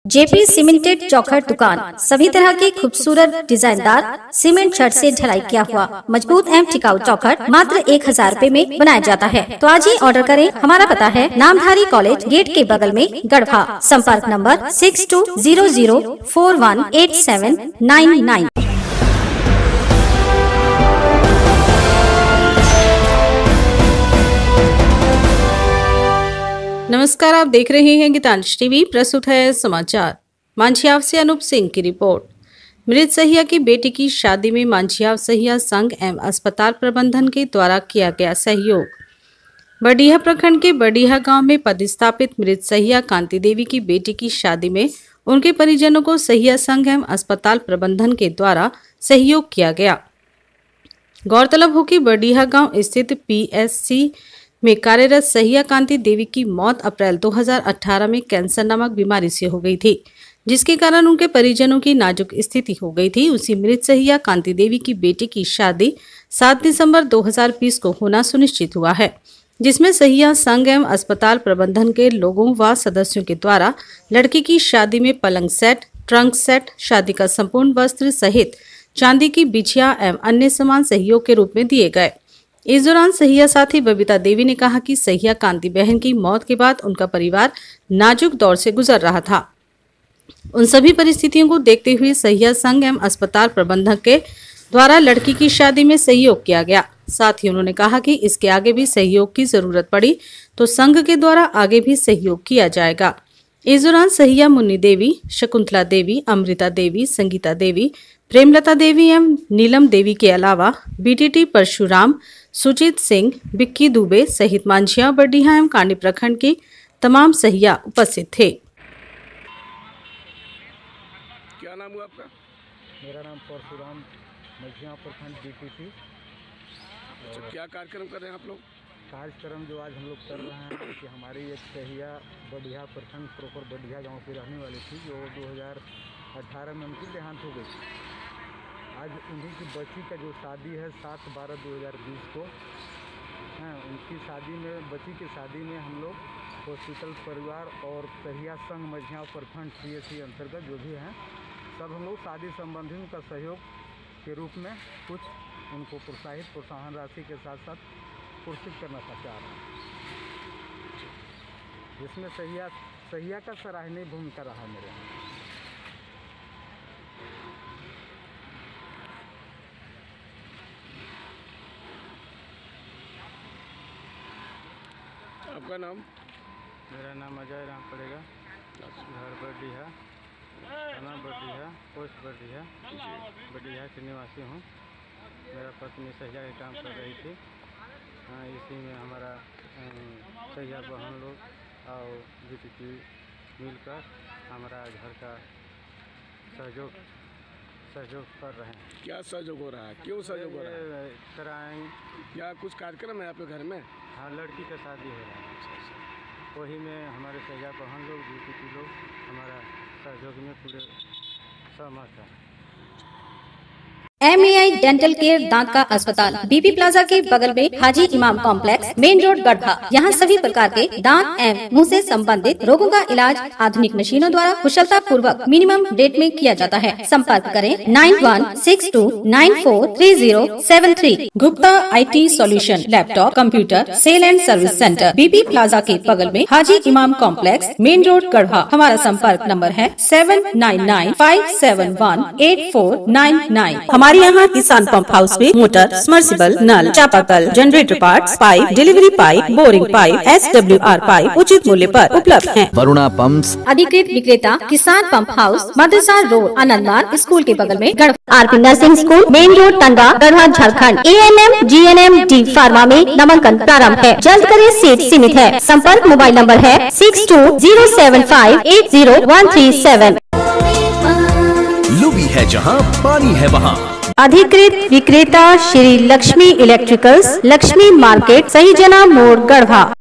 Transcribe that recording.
JP cemented चौखट दुकान सभी तरह के खूबसूरत डिजाइनदार सीमेंट छड़ से ढलाई किया हुआ मजबूत एवं टिकाऊ चौखट मात्र 1000 रुपए में बनाया जाता है। तो आज ही ऑर्डर करें। हमारा पता है नामधारी कॉलेज गेट के बगल में गढ़वा। संपर्क नंबर 6200418799। नमस्कार, आप देख रहे हैं गीतांश टीवी। प्रस्तुत है समाचार। मांझियाव से अनूप सिंह की रिपोर्ट। मृत सहिया की बेटी की शादी में मांझियाव सहिया संघ एवं अस्पताल प्रबंधन के द्वारा किया गया सहयोग। बडीहा प्रखंड के बडीहा गांव में पदस्थापित मृत सहिया कांति देवी की बेटी की शादी में उनके परिजनों को सहिया संघ एवं अस्पताल प्रबंधन के द्वारा सहयोग किया गया। गौरतलब हो कि बडीहा गांव स्थित PSC में कार्यरत सहिया कांति देवी की मौत अप्रैल 2018 में कैंसर नामक बीमारी से हो गई थी, जिसके कारण उनके परिजनों की नाजुक स्थिति हो गई थी। उसी मृत सहिया कांति देवी की बेटी की शादी 7 दिसंबर 2020 को होना सुनिश्चित हुआ है, जिसमें सहिया संघ एवं अस्पताल प्रबंधन के लोगों व सदस्यों के द्वारा लड़की की शादी में पलंग सेट, ट्रंक सेट, शादी का संपूर्ण वस्त्र सहित चांदी की बिछिया एवं अन्य सामान सहयोग के रूप में दिए गए। इस दौरान सहिया साथी बबीता देवी ने कहा कि सहिया कांति बहन की मौत के बाद उनका परिवार नाजुक दौर से गुजर रहा था। उन सभी परिस्थितियों को देखते हुए सहिया संघ एवं अस्पताल प्रबंधक के द्वारा लड़की की शादी में सहयोग किया गया। साथ ही उन्होंने कहा कि इसके आगे भी सहयोग की जरूरत पड़ी तो संघ के द्वारा आगे भी सहयोग किया जाएगा। इस दौरान सहिया मुन्नी देवी, शकुंतला देवी, अमृता देवी, संगीता देवी, प्रेमलता देवी एवं नीलम देवी के अलावा BTT परशुराम, सुजीत सिंह, बिक्की दुबे सहित मांझियाव, बडीहा एवं कांडी प्रखंड के तमाम सहिया उपस्थित थे। क्या नाम हुआ आपका? मेरा नाम परशुराम, मांझियाव प्रखंड BTT। अच्छा, क्या कार्यक्रम कर रहे हैं आप लोग? कार्यक्रम जो आज हम लोग कर रहे हैं कि हमारी एक सहिया बडीहा प्रखंड प्रॉपर बडीहा गांव की रहने वाली थी, जो 2018 में उनकी देहांत हो गई। आज उन्हीं की बच्ची का जो शादी है 7/12/2020 को हैं, उनकी शादी में बच्ची की शादी में हम लोग हॉस्पिटल परिवार और सहिया संघ मांझियाव प्रखंड CSC अंतर्गत जो भी हैं सब हम लोग शादी संबंधी का सहयोग के रूप में कुछ उनको प्रोत्साहन राशि के साथ साथ पुरस्कृत करना चाह रहे हैं, जिसमें सहिया का सराहनीय भूमिका रहा मेरे यहाँ। आपका नाम? मेरा नाम अजय राम पड़ेगा। घर बडीहा, थाना बडीहा, पोस्ट बडीहा, बडीहा के निवासी हूँ। मेरा पत्नी सहिया के काम कर रही थी। हाँ, इसी में हमारा सहिया बहन लोग और BTT मिलकर हमारा घर का सहयोग कर रहे हैं। क्या सहयोग हो रहा है? क्यों सहयोग हो रहा है? कराएँ। क्या कुछ कार्यक्रम है आपके घर में? हाँ, लड़की का शादी हो रहा है, वही में हमारे सहिया बहन लोग BTT लोग हमारा सहयोग में पूरे सहमत है। MAI डेंटल केयर दांत का अस्पताल BP प्लाजा के बगल में हाजी इमाम कॉम्प्लेक्स, मेन रोड, गढ़वा। यहाँ सभी प्रकार के दांत एवं मुंह से संबंधित रोगों का इलाज आधुनिक मशीनों द्वारा कुशलता पूर्वक मिनिमम रेट में किया जाता है। संपर्क करें 9162943073। Gupta IT solution, laptop, computer sale and service centre, BP plaza के बगल में हाजी इमाम कॉम्प्लेक्स, मेन रोड, गढ़वा। हमारा संपर्क नंबर है 7995718499। हमारे यहाँ किसान पंप हाउस में मोटर, सबमर्सिबल, नल, चापाकल, generator parts, pipe, delivery pipe, boring pipe, SWR pipe उचित मूल्य पर उपलब्ध हैं। वरुणा पंप्स, अधिकृत विक्रेता, Kisan pump house, Madarsa road, Anand Marg school के बगल में Garhwa. RP nursing school, main road, Tanda, Garhwa, Jharkhand. ANM GNM D pharma में नामांकन प्रारंभ है। जल्द करें, सीट सीमित है। संपर्क मोबाइल नंबर है 6207580137। लुबी है जहाँ पानी है वहाँ। अधिकृत विक्रेता श्री लक्ष्मी इलेक्ट्रिकल्स, लक्ष्मी मार्केट, सही जना मोड़, गढ़वा।